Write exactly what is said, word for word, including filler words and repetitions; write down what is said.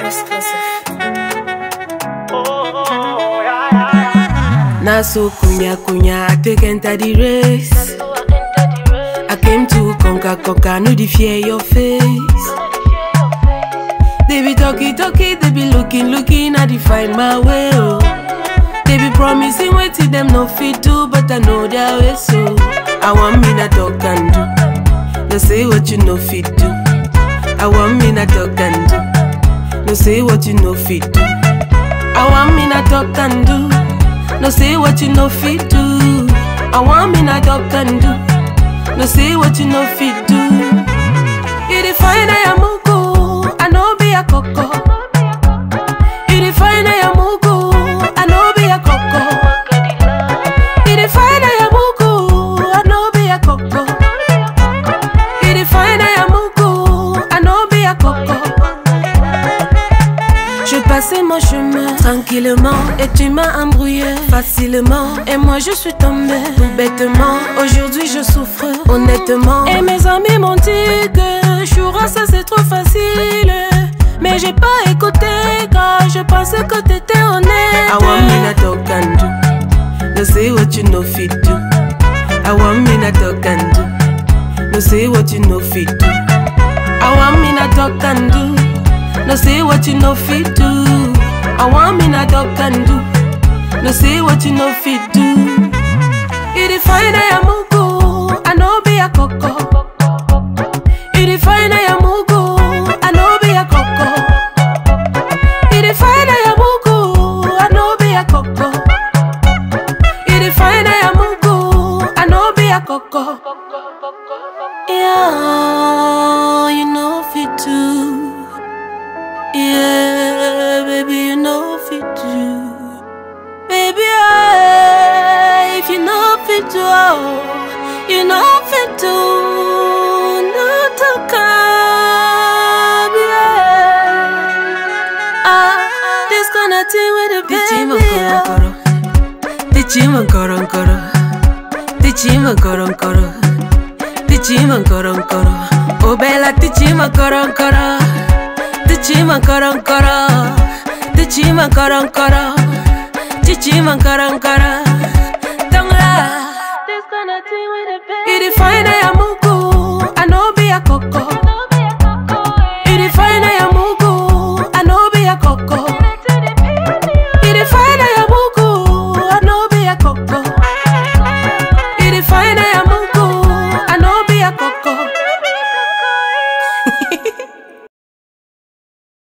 Na so kunya kunya, I take enter the race. I came to conquer, conquer, no the fear your face. They be talking, talking, they be looking, looking, I define my way, oh. They be promising, wait till them no fit do, but I know their way, so I want me not talk and do. No say what you know fit do. I want me not talk and do. No say what you know fit do. I want me not talk and do. No say what you know fit do. I want me not talk and do. No say what you know fit do. You define I am mugu, I know be a coco. You define I am mugu, I know be a coco. You define I am mugu, I know be a coco. You define I am mugu, I know be a coco. Je passais mon chemin tranquillement et tu m'as embrouillé facilement. Et moi je suis tombée tout bêtement. Aujourd'hui je souffre honnêtement. Et mes amis m'ont dit que Choura ça c'est trop facile. Mais j'ai pas écouté car je pensais que t'étais honnête. I want me not talk and do. No say what you know fit do. I want me not talk and do. No say what you know fit do. I want me not talk and do. No say what you know fit do. I want me not talk and do. No say what you know fit do. You define I am mugu, I know be a coco. You define I am mugu, I know be a coco. You define I am mugu, I know be a coco. You define I am mugu, I know be a coco. Yeah, you know fit too. Yeah, baby, you know fit do. Baby, I, if you know fit do, oh, you know fit do. No to come, yeah. Ah, this gonna team with the baby. Tichima koron koro, tichima koron koro, tichima koron koro. Oh bella, tichima koron koro. Tichima koron koro, tichima koron koro, tichima koron koro. Tongla, this gonna team with a baby. You define I am mugu, I know be a coco. You define I am mugu, I know be a coco. You define I am mugu, I know be a coco. You define I am mugu, I know be a coco.